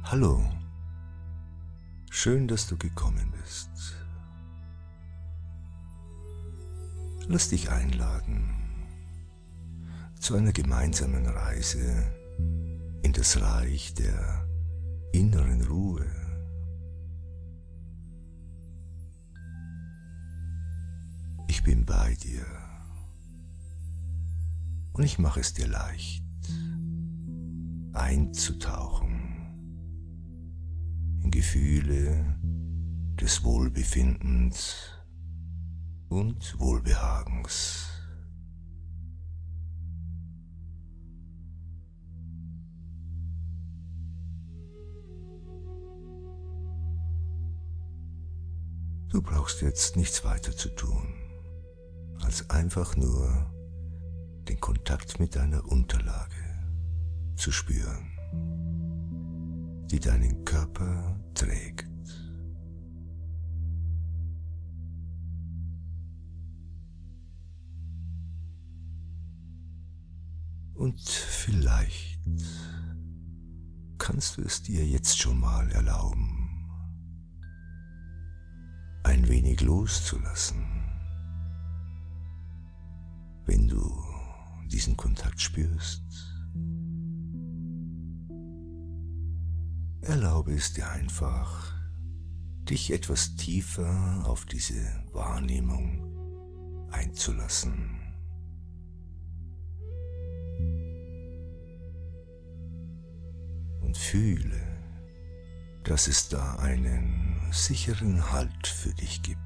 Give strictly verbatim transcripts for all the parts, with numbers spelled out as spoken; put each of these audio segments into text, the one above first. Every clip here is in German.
Hallo, schön, dass du gekommen bist. Lass dich einladen zu einer gemeinsamen Reise in das Reich der inneren Ruhe. Ich bin bei dir und ich mache es dir leicht, einzutauchen in Gefühle des Wohlbefindens und Wohlbehagens. Du brauchst jetzt nichts weiter zu tun, als einfach nur den Kontakt mit deiner Unterlage zu spüren, die deinen Körper trägt. Und vielleicht kannst du es dir jetzt schon mal erlauben, ein wenig loszulassen, wenn du diesen Kontakt spürst. Erlaube es dir einfach, dich etwas tiefer auf diese Wahrnehmung einzulassen. Und fühle, dass es da einen sicheren Halt für dich gibt.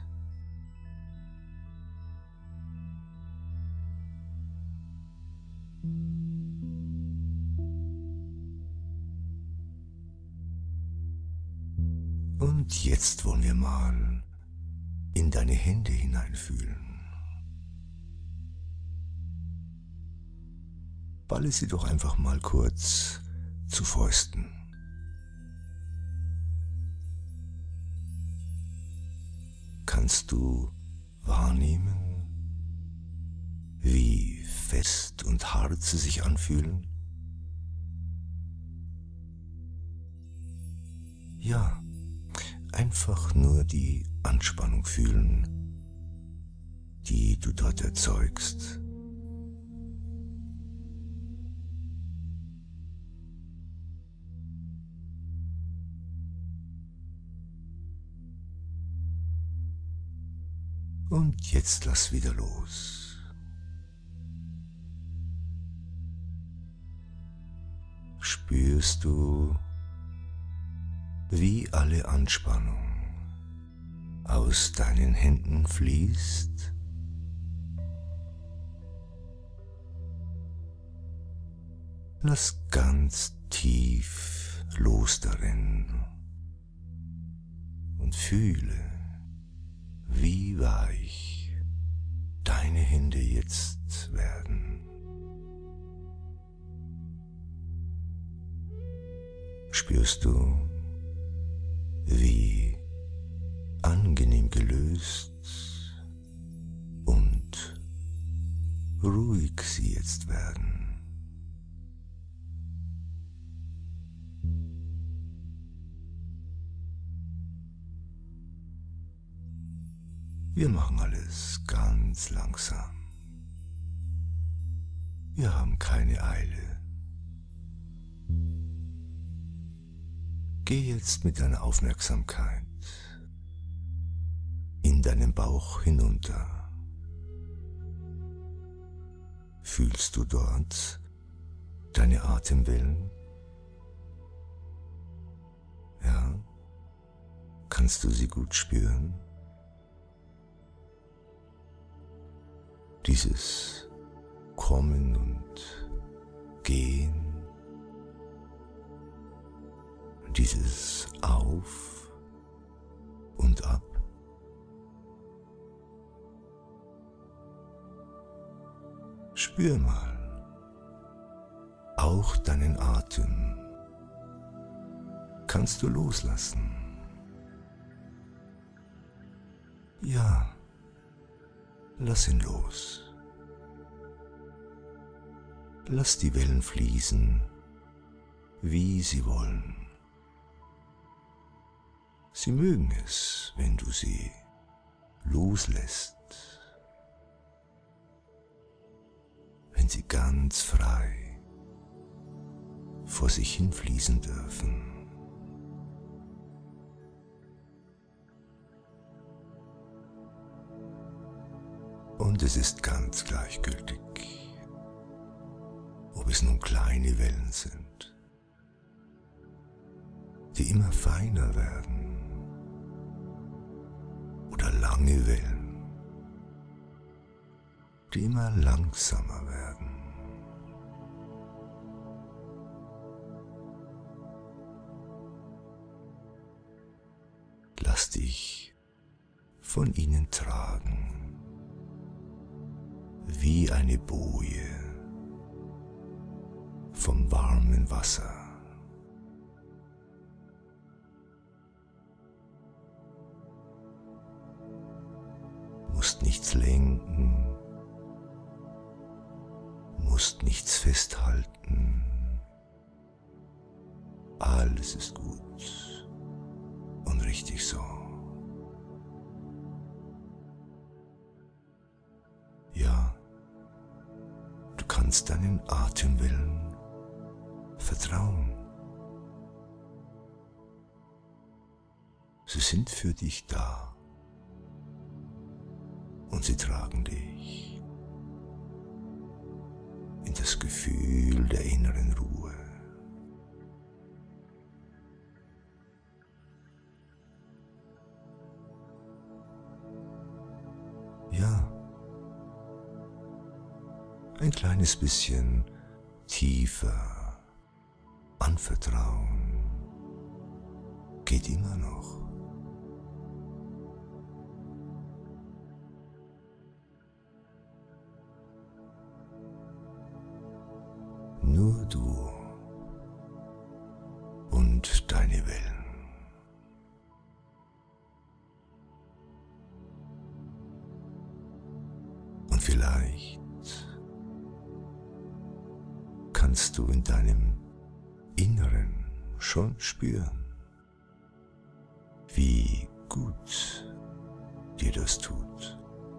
Und jetzt wollen wir mal in deine Hände hineinfühlen. Balle sie doch einfach mal kurz zu Fäusten. Kannst du wahrnehmen, wie fest und hart sie sich anfühlen? Ja, einfach nur die Anspannung fühlen, die du dort erzeugst. Und jetzt lass wieder los. Spürst du, wie alle Anspannung aus deinen Händen fließt? Lass ganz tief los darin und fühle, wie weich deine Hände jetzt werden. Spürst du, wie angenehm gelöst und ruhig sie jetzt werden? Wir machen alles ganz langsam. Wir haben keine Eile. Geh jetzt mit deiner Aufmerksamkeit in deinen Bauch hinunter. Fühlst du dort deine Atemwellen? Ja? Kannst du sie gut spüren? Dieses Kommen und Gehen, dieses Auf und Ab. Spür mal auch deinen Atem. Kannst du loslassen? Ja. Lass ihn los. Lass die Wellen fließen, wie sie wollen. Sie mögen es, wenn du sie loslässt, wenn sie ganz frei vor sich hinfließen dürfen. Und es ist ganz gleichgültig, ob es nun kleine Wellen sind, die immer feiner werden, oder lange Wellen, die immer langsamer werden. Lass dich von ihnen tragen, wie eine Boje vom warmen Wasser. Musst nichts lenken, musst nichts festhalten. Alles ist gut und richtig so. Ja, du kannst deinen Atemwellen vertrauen. Sie sind für dich da und sie tragen dich in das Gefühl der inneren Ruhe. Ja, ein kleines bisschen tiefer anvertrauen geht immer noch. Nur du und deine Wellen. Und vielleicht kannst du in deinem Inneren schon spüren, wie gut dir das tut.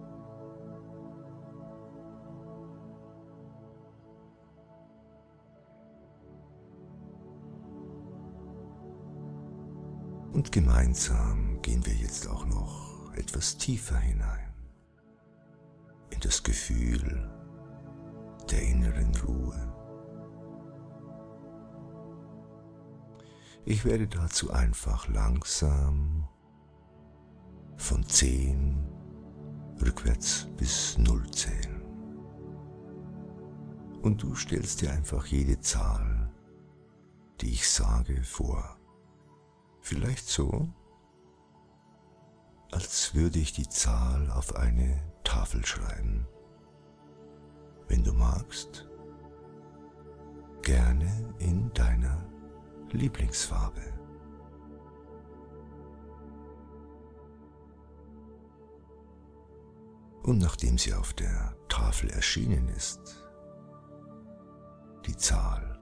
Und gemeinsam gehen wir jetzt auch noch etwas tiefer hinein in das Gefühl der inneren Ruhe. Ich werde dazu einfach langsam von zehn rückwärts bis null zählen. Und du stellst dir einfach jede Zahl, die ich sage, vor. Vielleicht so, als würde ich die Zahl auf eine Tafel schreiben. Wenn du magst, gerne in deiner Lieblingsfarbe. Und nachdem sie auf der Tafel erschienen ist, die Zahl,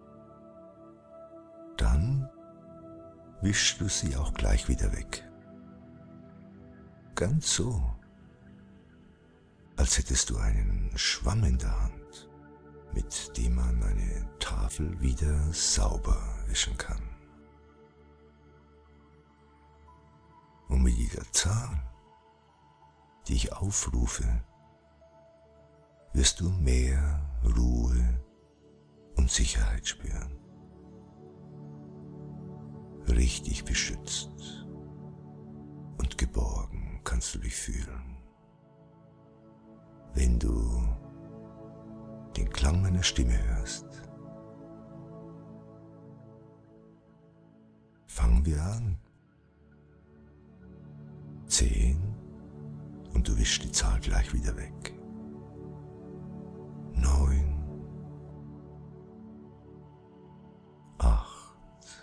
dann wischst du sie auch gleich wieder weg. Ganz so, als hättest du einen Schwamm in der Hand, mit dem man eine Tafel wieder sauber wischen kann. Und mit jeder Zahl, die ich aufrufe, wirst du mehr Ruhe und Sicherheit spüren. Richtig beschützt und geborgen kannst du dich fühlen, wenn du den Klang meiner Stimme hörst. Fangen wir an. Zehn und du wischst die Zahl gleich wieder weg. Neun, acht,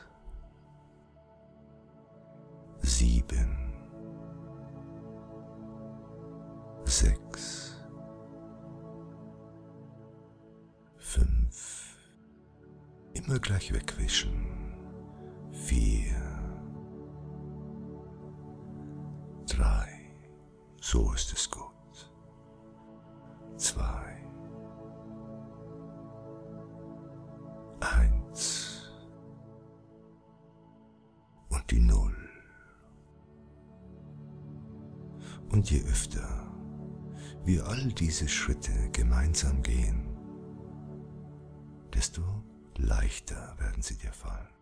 sieben, sechs, fünf, immer gleich wegwischen. Vier, So ist es gut. Zwei. Eins. Und die Null. Und je öfter wir all diese Schritte gemeinsam gehen, desto leichter werden sie dir fallen.